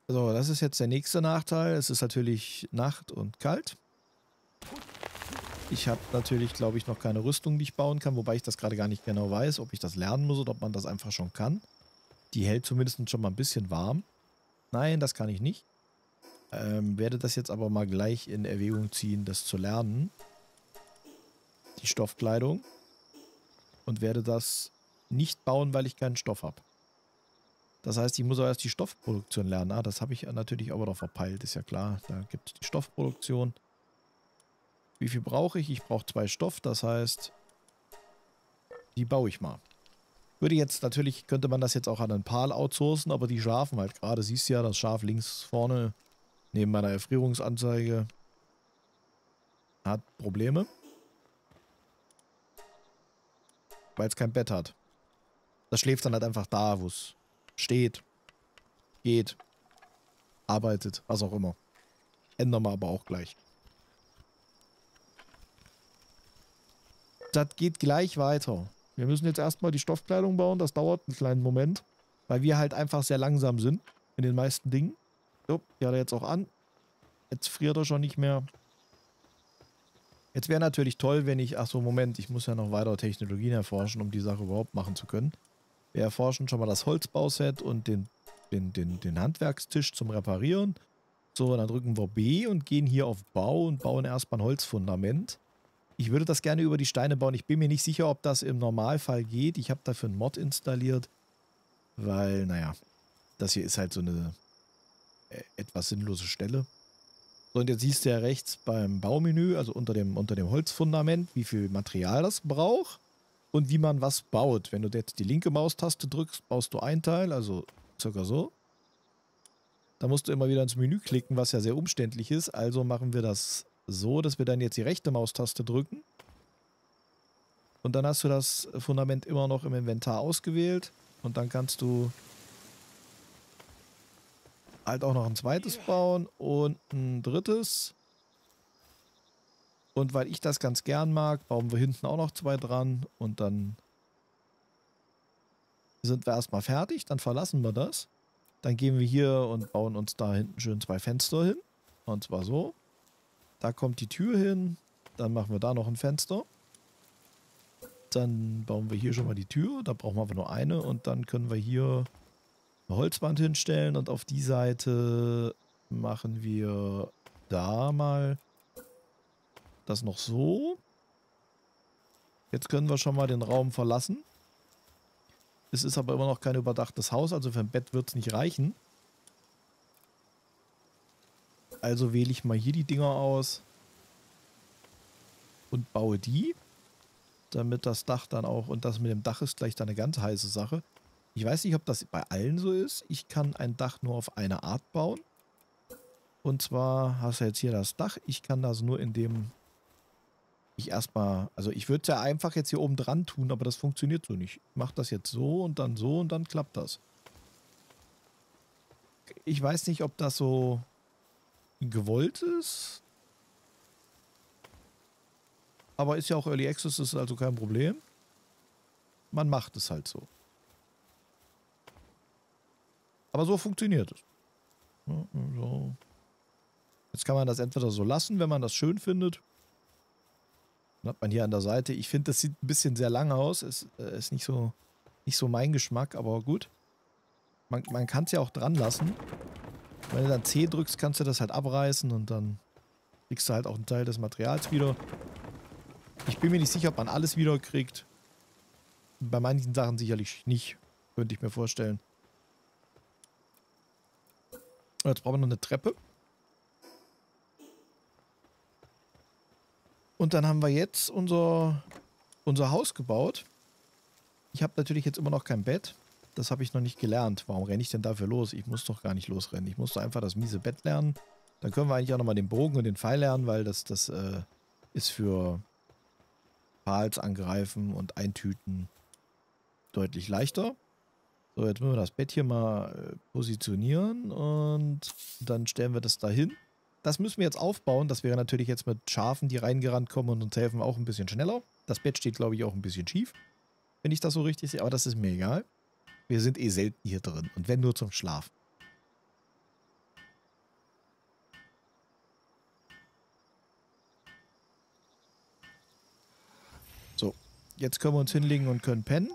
So, das ist jetzt der nächste Nachteil. Es ist natürlich Nacht und kalt. Ich habe natürlich, glaube ich, noch keine Rüstung, die ich bauen kann, wobei ich das gerade gar nicht genau weiß, ob ich das lernen muss oder ob man das einfach schon kann. Die hält zumindest schon mal ein bisschen warm. Nein, das kann ich nicht. Werde das jetzt aber mal gleich in Erwägung ziehen, das zu lernen. Die Stoffkleidung. Und werde das nicht bauen, weil ich keinen Stoff habe. Das heißt, ich muss auch erst die Stoffproduktion lernen. Ah, das habe ich natürlich aber noch verpeilt, ist ja klar. Da gibt es die Stoffproduktion. Wie viel brauche ich? Ich brauche 2 Stoff, das heißt, die baue ich mal. Würde jetzt natürlich, könnte man das jetzt auch an einen Pal outsourcen, aber die schlafen halt gerade. Siehst du ja, das Schaf links vorne neben meiner Erfrierungsanzeige hat Probleme, weil es kein Bett hat. Das schläft dann halt einfach da, wo es steht, geht, arbeitet, was auch immer. Ändern wir aber auch gleich. Das geht gleich weiter. Wir müssen jetzt erstmal die Stoffkleidung bauen. Das dauert einen kleinen Moment, weil wir halt einfach sehr langsam sind in den meisten Dingen. So, die hat er jetzt auch an. Jetzt friert er schon nicht mehr. Jetzt wäre natürlich toll, wenn ich... Achso, Moment, ich muss ja noch weitere Technologien erforschen, um die Sache überhaupt machen zu können. Wir erforschen schon mal das Holzbauset und den Handwerkstisch zum Reparieren. So, dann drücken wir B und gehen hier auf Bau und bauen erstmal ein Holzfundament. Ich würde das gerne über die Steine bauen. Ich bin mir nicht sicher, ob das im Normalfall geht. Ich habe dafür einen Mod installiert, weil, naja, das hier ist halt so eine etwas sinnlose Stelle. So, und jetzt siehst du ja rechts beim Baumenü, also unter dem Holzfundament, wie viel Material das braucht und wie man was baut. Wenn du jetzt die linke Maustaste drückst, baust du ein Teil, also circa so. Da musst du immer wieder ins Menü klicken, was ja sehr umständlich ist. Also machen wir das so, dass wir dann jetzt die rechte Maustaste drücken. Und dann hast du das Fundament immer noch im Inventar ausgewählt. Und dann kannst du halt auch noch ein zweites bauen und ein drittes. Und weil ich das ganz gern mag, bauen wir hinten auch noch 2 dran. Und dann sind wir erstmal fertig. Dann verlassen wir das. Dann gehen wir hier und bauen uns da hinten schön 2 Fenster hin. Und zwar so. Da kommt die Tür hin. Dann machen wir da noch ein Fenster. Dann bauen wir hier schon mal die Tür. Da brauchen wir aber nur eine. Und dann können wir hier eine Holzwand hinstellen. Und auf die Seite machen wir da mal das noch so. Jetzt können wir schon mal den Raum verlassen. Es ist aber immer noch kein überdachtes Haus. Also für ein Bett wird es nicht reichen. Also wähle ich mal hier die Dinger aus. Und baue die. Damit das Dach dann auch, und das mit dem Dach ist gleich dann eine ganz heiße Sache. Ich weiß nicht, ob das bei allen so ist. Ich kann ein Dach nur auf eine Art bauen. Und zwar hast du jetzt hier das Dach. Ich kann das nur, indem ich erstmal, also ich würde es ja einfach jetzt hier oben dran tun, aber das funktioniert so nicht. Ich mache das jetzt so und dann klappt das. Ich weiß nicht, ob das so gewollt ist. Aber ist ja auch Early Access, ist also kein Problem. Man macht es halt so. Aber so funktioniert es. Ja, so. Jetzt kann man das entweder so lassen, wenn man das schön findet. Dann hat man hier an der Seite. Ich finde, das sieht ein bisschen sehr lang aus. Ist nicht so mein Geschmack, aber gut. Man kann es ja auch dran lassen. Wenn du dann C drückst, kannst du das halt abreißen und dann kriegst du halt auch einen Teil des Materials wieder. Ich bin mir nicht sicher, ob man alles wieder kriegt. Bei manchen Sachen sicherlich nicht. Könnte ich mir vorstellen. Jetzt brauchen wir noch eine Treppe. Und dann haben wir jetzt unser Haus gebaut. Ich habe natürlich jetzt immer noch kein Bett. Das habe ich noch nicht gelernt. Warum renne ich denn dafür los? Ich muss doch gar nicht losrennen. Ich muss doch einfach das miese Bett lernen. Dann können wir eigentlich auch nochmal den Bogen und den Pfeil lernen, weil das ist für Pals angreifen und eintüten deutlich leichter. So, jetzt müssen wir das Bett hier mal positionieren und dann stellen wir das da hin. Das müssen wir jetzt aufbauen. Das wäre natürlich jetzt mit Schafen, die reingerannt kommen und uns helfen, auch ein bisschen schneller. Das Bett steht, glaube ich, auch ein bisschen schief, wenn ich das so richtig sehe. Aber das ist mir egal. Wir sind eh selten hier drin und wenn nur zum Schlafen. jetzt können wir uns hinlegen und können pennen.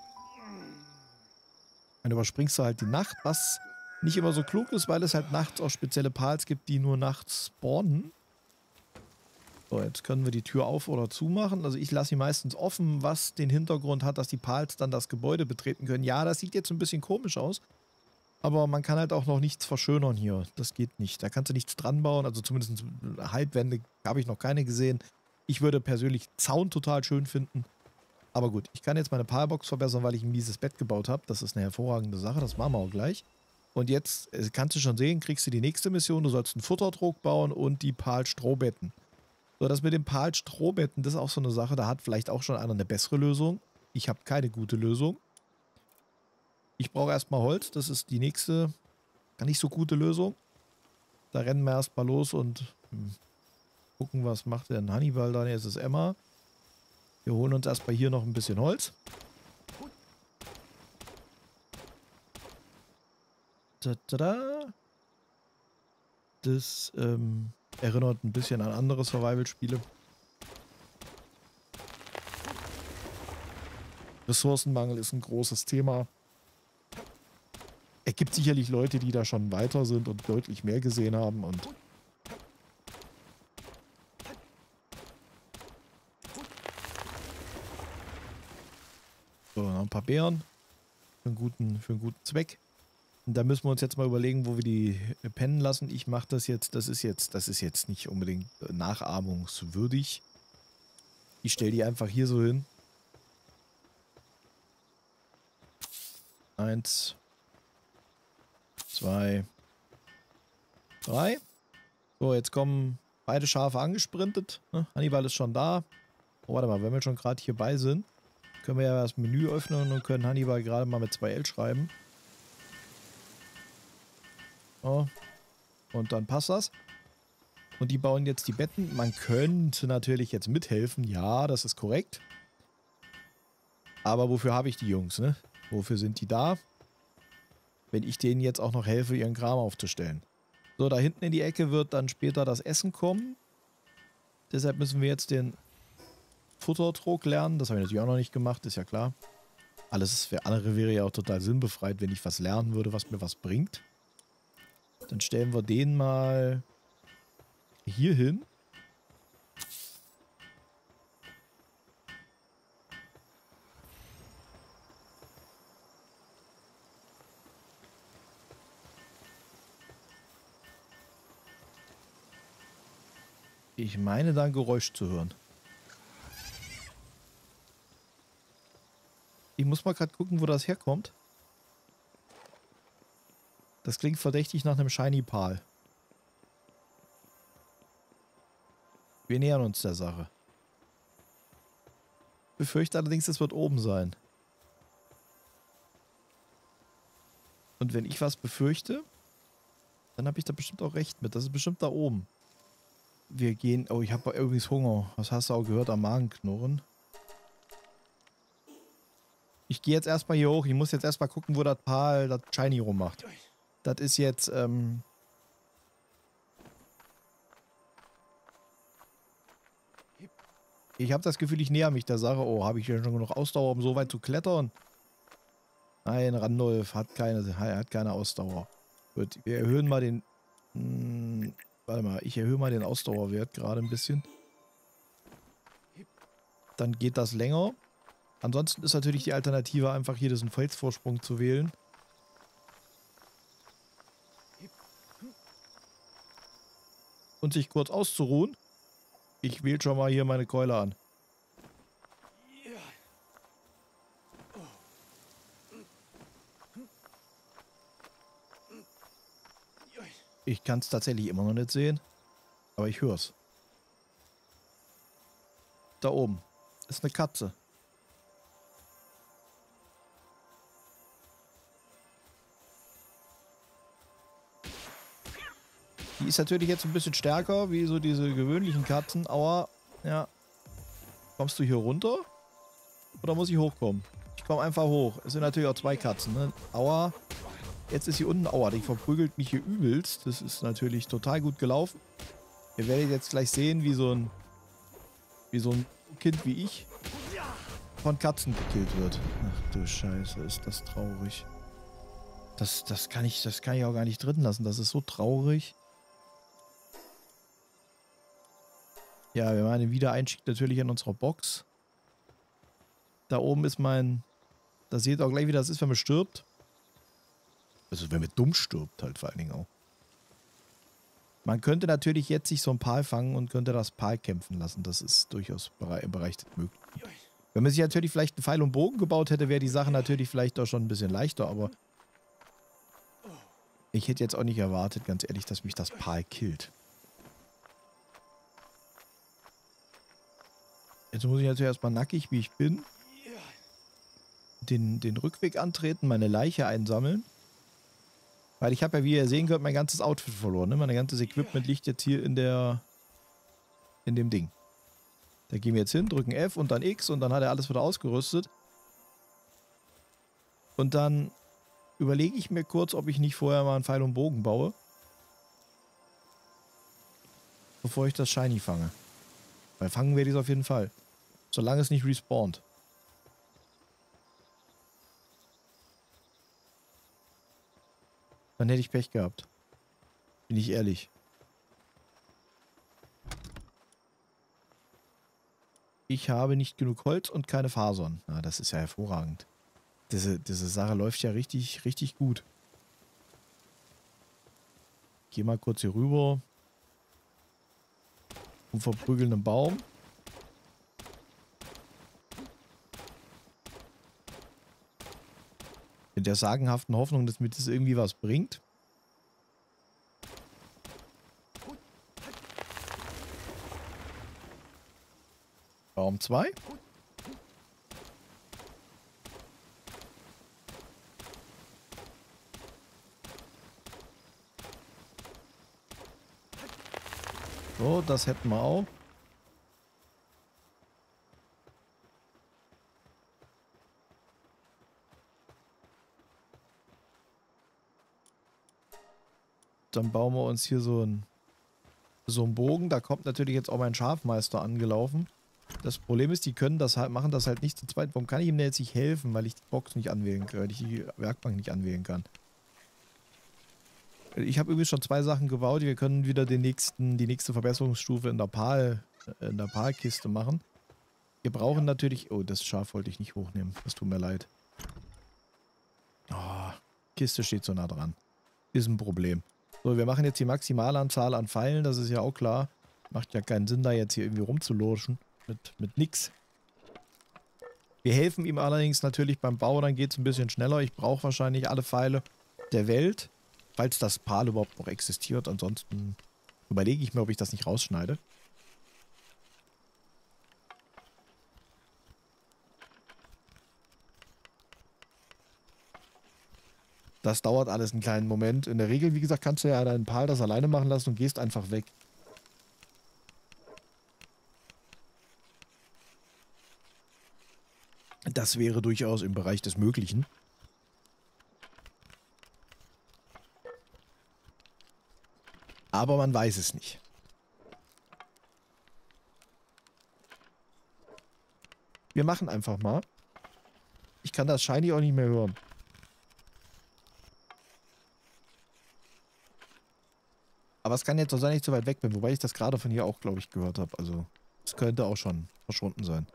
Dann überspringst du halt die Nacht, was nicht immer so klug ist, weil es halt nachts auch spezielle Pals gibt, die nur nachts spawnen. So, jetzt können wir die Tür auf- oder zumachen. Also ich lasse sie meistens offen, was den Hintergrund hat, dass die Pals dann das Gebäude betreten können. Ja, das sieht jetzt ein bisschen komisch aus. Aber man kann halt auch noch nichts verschönern hier. Das geht nicht. Da kannst du nichts dran bauen. Also zumindest Halbwände habe ich noch keine gesehen. Ich würde persönlich Zaun total schön finden. Aber gut, ich kann jetzt meine Palbox verbessern, weil ich ein mieses Bett gebaut habe. Das ist eine hervorragende Sache. Das machen wir auch gleich. Und jetzt kannst du schon sehen, kriegst du die nächste Mission. Du sollst einen Futtertrog bauen und die Pal-Strohbetten. So, das mit den Pal-Strohbetten, das ist auch so eine Sache. Da hat vielleicht auch schon einer eine bessere Lösung. Ich habe keine gute Lösung. Ich brauche erstmal Holz. Das ist die nächste, gar nicht so gute Lösung. Da rennen wir erstmal los und gucken, was macht denn Hannibal da. Jetzt ist Emma. Wir holen uns erstmal hier noch ein bisschen Holz. Tada. Das erinnert ein bisschen an andere Survival-Spiele. Ressourcenmangel ist ein großes Thema. Es gibt sicherlich Leute, die da schon weiter sind und deutlich mehr gesehen haben. Und so, noch ein paar Beeren für einen guten Zweck. Und da müssen wir uns jetzt mal überlegen, wo wir die pennen lassen. Ich mache das jetzt, das ist jetzt nicht unbedingt nachahmungswürdig. Ich stelle die einfach hier so hin. 1, 2, 3. So, jetzt kommen beide Schafe angesprintet. Ne? Hannibal ist schon da. Oh, warte mal, wenn wir schon gerade hierbei sind, können wir ja das Menü öffnen und können Hannibal gerade mal mit 2L schreiben. So. Und dann passt das. Und die bauen jetzt die Betten. Man könnte natürlich jetzt mithelfen. Ja, das ist korrekt. Aber wofür habe ich die Jungs, ne? Wofür sind die da? Wenn ich denen jetzt auch noch helfe, ihren Kram aufzustellen. So, da hinten in die Ecke wird dann später das Essen kommen. Deshalb müssen wir jetzt den Futtertrog lernen. Das habe ich natürlich auch noch nicht gemacht, ist ja klar. Alles für andere wäre ja auch total sinnbefreit, wenn ich was lernen würde, was mir was bringt. Dann stellen wir den mal hier hin. Ich meine, da ein Geräusch zu hören. Ich muss mal gerade gucken, wo das herkommt. Das klingt verdächtig nach einem Shiny Pal. Wir nähern uns der Sache. Ich befürchte allerdings, es wird oben sein. Und wenn ich was befürchte, dann habe ich da bestimmt auch recht mit. Das ist bestimmt da oben. Wir gehen... Oh, ich habe übrigens Hunger. Was hast du auch gehört am Magenknurren? Ich gehe jetzt erstmal hier hoch. Ich muss jetzt erstmal gucken, wo das Pal das Shiny rummacht. Das ist jetzt... Ich habe das Gefühl, ich näher mich der Sache. Oh, habe ich ja schon genug Ausdauer, um so weit zu klettern? Nein, Randolph hat keine Ausdauer. Gut, wir erhöhen mal den... warte mal, ich erhöhe mal den Ausdauerwert gerade ein bisschen. Dann geht das länger. Ansonsten ist natürlich die Alternative, einfach hier diesen Felsvorsprung zu wählen. Und sich kurz auszuruhen. Ich wähle schon mal hier meine Keule an. Ich kann es tatsächlich immer noch nicht sehen. Aber ich höre es. Da oben ist eine Katze. Die ist natürlich jetzt ein bisschen stärker, wie so diese gewöhnlichen Katzen. Aua, ja. Kommst du hier runter? Oder muss ich hochkommen? Ich komme einfach hoch. Es sind natürlich auch zwei Katzen, ne? Aua. Jetzt ist hier unten, aua, die verprügelt mich hier übelst. Das ist natürlich total gut gelaufen. Ihr werdet jetzt gleich sehen, wie so ein Kind wie ich von Katzen gekillt wird. Ach du Scheiße, ist das traurig. Das kann ich auch gar nicht drin lassen. Das ist so traurig. Ja, wir machen den Wiedereinstieg natürlich in unserer Box. Da oben ist mein... Da seht ihr auch gleich, wie das ist, wenn man stirbt. Also wenn man dumm stirbt halt vor allen Dingen auch. Man könnte natürlich jetzt sich so ein Pal fangen und könnte das Pal kämpfen lassen. Das ist durchaus im Bereich des möglich. Wenn man sich natürlich vielleicht einen Pfeil und Bogen gebaut hätte, wäre die Sache natürlich vielleicht auch schon ein bisschen leichter, aber ich hätte jetzt auch nicht erwartet, ganz ehrlich, dass mich das Pal killt. Jetzt muss ich natürlich erstmal nackig, wie ich bin, den Rückweg antreten, meine Leiche einsammeln. Weil ich habe ja, wie ihr sehen könnt, mein ganzes Outfit verloren. Ne? Mein ganzes Equipment liegt jetzt hier in dem Ding. Da gehen wir jetzt hin, drücken F und dann X und dann hat er alles wieder ausgerüstet. Und dann überlege ich mir kurz, ob ich nicht vorher mal einen Pfeil und Bogen baue. Bevor ich das Shiny fange. Weil fangen werde ich es auf jeden Fall. Solange es nicht respawnt. Dann hätte ich Pech gehabt. Bin ich ehrlich. Ich habe nicht genug Holz und keine Fasern. Na, das ist ja hervorragend. Diese Sache läuft ja richtig, richtig gut. Ich gehe mal kurz hier rüber. Und verprügeln einen Baum. Mit der sagenhaften Hoffnung, dass mir das irgendwie was bringt. Baum 2. So, das hätten wir auch. Dann bauen wir uns hier so einen Bogen. Da kommt natürlich jetzt auch mein Schafmeister angelaufen. Das Problem ist, die können das halt, machen das halt nicht zu zweit. Warum kann ich ihm denn jetzt nicht helfen? Weil ich die Box nicht anwählen kann, weil ich die Werkbank nicht anwählen kann. Ich habe übrigens schon 2 Sachen gebaut. Wir können wieder die nächste Verbesserungsstufe in der Palkiste machen. Wir brauchen natürlich... Oh, das Schaf wollte ich nicht hochnehmen. Das tut mir leid. Oh, Kiste steht so nah dran. Ist ein Problem. So, wir machen jetzt die Maximalanzahl an Pfeilen. Das ist ja auch klar. Macht ja keinen Sinn, da jetzt hier irgendwie rumzulurschen. Mit nix. Wir helfen ihm allerdings natürlich beim Bau. Dann geht es ein bisschen schneller. Ich brauche wahrscheinlich alle Pfeile der Welt. Falls das Pal überhaupt noch existiert. Ansonsten überlege ich mir, ob ich das nicht rausschneide. Das dauert alles einen kleinen Moment. In der Regel, wie gesagt, kannst du ja deinen Pal das alleine machen lassen und gehst einfach weg. Das wäre durchaus im Bereich des Möglichen. Aber man weiß es nicht. Wir machen einfach mal. Ich kann das Shiny auch nicht mehr hören. Aber es kann jetzt doch sein, dass ich zu weit weg bin. Wobei ich das gerade von hier auch, glaube ich, gehört habe. Also, es könnte auch schon verschwunden sein.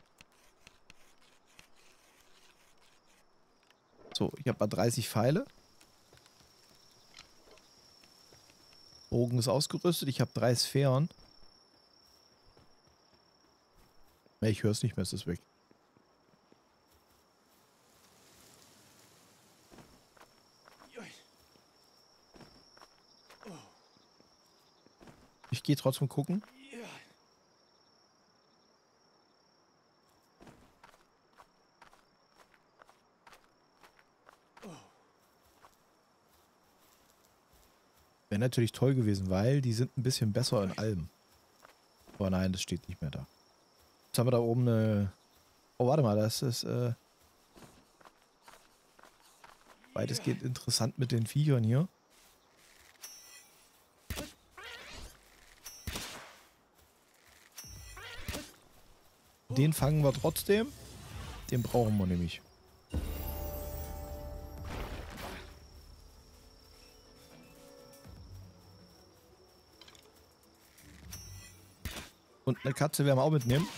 So, ich habe mal 30 Pfeile. Bogen ist ausgerüstet. Ich habe 3 Sphären. Ne, ich höre es nicht mehr, es ist weg. Ich gehe trotzdem gucken. Wäre natürlich toll gewesen, weil die sind ein bisschen besser in allem. Aber nein, das steht nicht mehr da. Jetzt haben wir da oben eine... Oh, warte mal, das ist weitestgehend interessant mit den Viechern hier. Den fangen wir trotzdem. Den brauchen wir nämlich. Und eine Katze werden wir auch mitnehmen.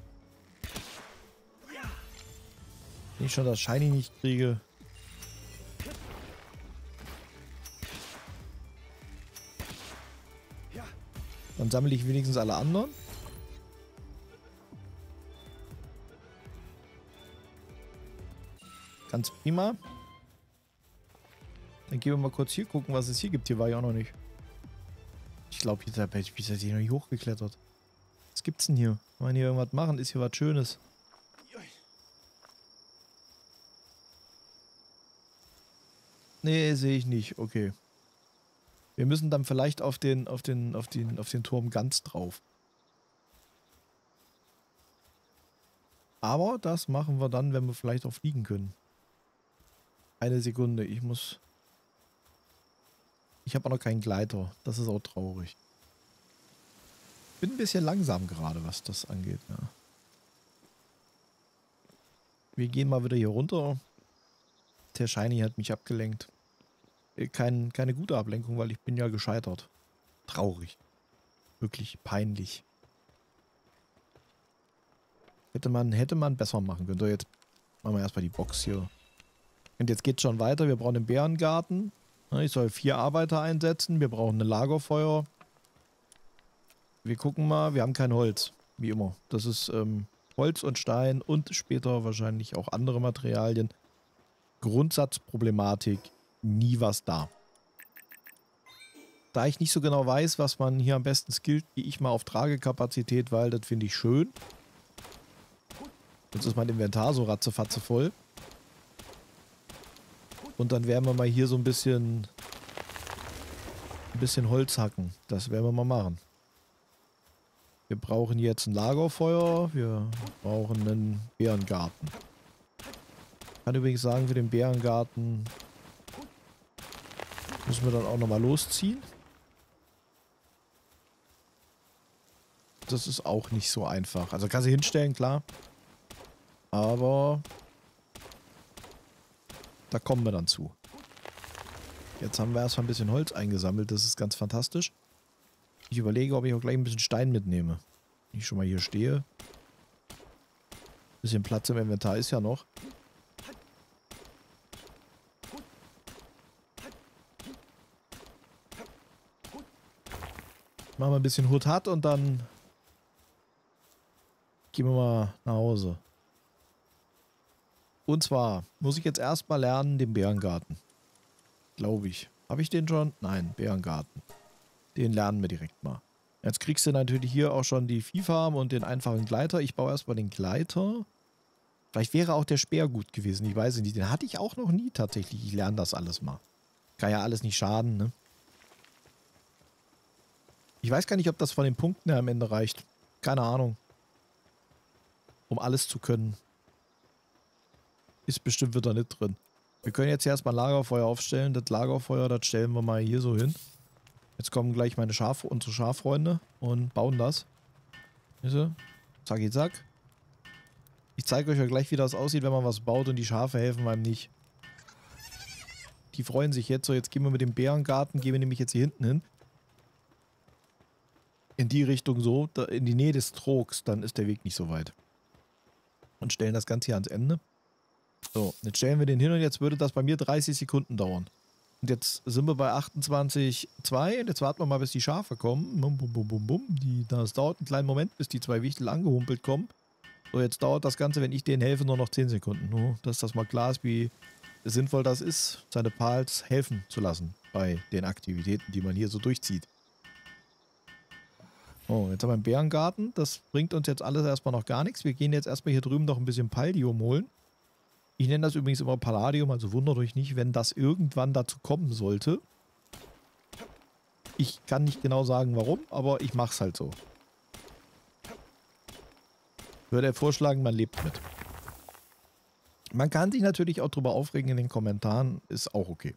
Wenn ich schon das Shiny nicht kriege. Dann sammle ich wenigstens alle anderen. Ganz prima. Dann gehen wir mal kurz hier gucken, was es hier gibt. Hier war ich auch noch nicht. Ich glaube, hier ist hier noch nicht hochgeklettert. Was gibt's denn hier? Kann man hier irgendwas machen? Ist hier was Schönes? Nee, sehe ich nicht. Okay. Wir müssen dann vielleicht auf den Turm ganz drauf. Aber das machen wir dann, wenn wir vielleicht auch fliegen können. Eine Sekunde, ich habe auch noch keinen Gleiter. Das ist auch traurig. Bin ein bisschen langsam gerade, was das angeht. Ja. Wir gehen mal wieder hier runter. Der Shiny hat mich abgelenkt. Keine gute Ablenkung, weil ich bin ja gescheitert. Traurig. Wirklich peinlich. Hätte man besser machen können. So, jetzt machen wir erstmal die Box hier. Und jetzt geht's schon weiter. Wir brauchen den Bärengarten. Ich soll 4 Arbeiter einsetzen. Wir brauchen ein Lagerfeuer. Wir gucken mal. Wir haben kein Holz. Wie immer. Das ist Holz und Stein und später wahrscheinlich auch andere Materialien. Grundsatzproblematik. Nie was da. Da ich nicht so genau weiß, was man hier am besten skillt, gehe ich mal auf Tragekapazität, weil das finde ich schön. Jetzt ist mein Inventar so ratzefatze voll. Und dann werden wir mal hier so ein bisschen Holz hacken. Das werden wir mal machen. Wir brauchen jetzt ein Lagerfeuer. Wir brauchen einen Bärengarten. Ich kann übrigens sagen, für den Bärengarten müssen wir dann auch nochmal losziehen. Das ist auch nicht so einfach. Also kannst du hinstellen, klar. Aber da kommen wir dann zu. Jetzt haben wir erstmal ein bisschen Holz eingesammelt. Das ist ganz fantastisch. Ich überlege, ob ich auch gleich ein bisschen Stein mitnehme. Wenn ich schon mal hier stehe. Ein bisschen Platz im Inventar ist ja noch. Machen wir ein bisschen Hut hat und dann gehen wir mal nach Hause. Und zwar muss ich jetzt erstmal lernen, den Bärengarten. Glaube ich. Habe ich den schon? Nein, Bärengarten. Den lernen wir direkt mal. Jetzt kriegst du natürlich hier auch schon die Viehfarm und den einfachen Gleiter. Ich baue erstmal den Gleiter. Vielleicht wäre auch der Speer gut gewesen. Ich weiß nicht. Den hatte ich auch noch nie tatsächlich. Ich lerne das alles mal. Kann ja alles nicht schaden, ne? Ich weiß gar nicht, ob das von den Punkten her am Ende reicht. Keine Ahnung. Um alles zu können. Ist bestimmt wieder nicht drin. Wir können jetzt erstmal Lagerfeuer aufstellen. Das Lagerfeuer, das stellen wir mal hier so hin. Jetzt kommen gleich unsere Schaffreunde und bauen das. Zacki zack. Ich zeige euch ja gleich, wie das aussieht, wenn man was baut und die Schafe helfen einem nicht. Die freuen sich jetzt. So, jetzt gehen wir mit dem Bärengarten, gehen wir nämlich jetzt hier hinten hin. In die Richtung so, in die Nähe des Trogs, dann ist der Weg nicht so weit. Und stellen das Ganze hier ans Ende. So, jetzt stellen wir den hin und jetzt würde das bei mir 30 Sekunden dauern. Und jetzt sind wir bei 28,2 und jetzt warten wir mal, bis die Schafe kommen. Bum, bum, bum, bum, bum. Das dauert einen kleinen Moment, bis die 2 Wichtel angehumpelt kommen. So, jetzt dauert das Ganze, wenn ich denen helfe, nur noch 10 Sekunden. Nur, dass das mal klar ist, wie sinnvoll das ist, seine Pals helfen zu lassen bei den Aktivitäten, die man hier so durchzieht. Oh, jetzt haben wir einen Bärengarten. Das bringt uns jetzt alles erstmal noch gar nichts. Wir gehen jetzt erstmal hier drüben noch ein bisschen Paldium holen. Ich nenne das übrigens immer Palladium, also wundert euch nicht, wenn das irgendwann dazu kommen sollte. Ich kann nicht genau sagen, warum, aber ich mache es halt so. Würde vorschlagen, man lebt mit. Man kann sich natürlich auch drüber aufregen in den Kommentaren, ist auch okay.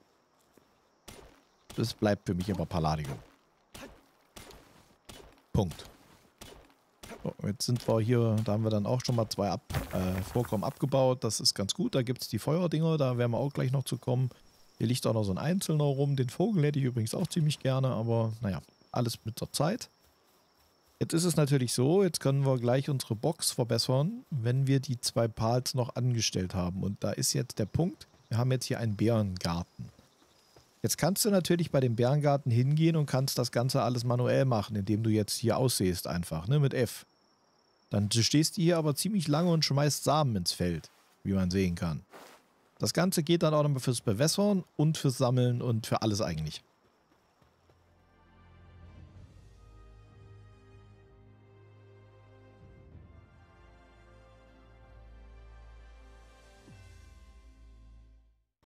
Das bleibt für mich aber Palladium. Punkt. So, jetzt sind wir hier, da haben wir dann auch schon mal 2 Vorkommen abgebaut. Das ist ganz gut. Da gibt es die Feuerdinger, da werden wir auch gleich noch zu kommen. Hier liegt auch noch so ein Einzelner rum. Den Vogel hätte ich übrigens auch ziemlich gerne, aber naja, alles mit der Zeit. Jetzt ist es natürlich so, jetzt können wir gleich unsere Box verbessern, wenn wir die 2 Pals noch angestellt haben. Und da ist jetzt der Punkt, wir haben jetzt hier einen Bärengarten. Jetzt kannst du natürlich bei dem Bärengarten hingehen und kannst das Ganze alles manuell machen, indem du jetzt hier aussehst einfach, ne, mit F. Dann stehst du hier aber ziemlich lange und schmeißt Samen ins Feld, wie man sehen kann. Das Ganze geht dann auch nochmal fürs Bewässern und fürs Sammeln und für alles eigentlich.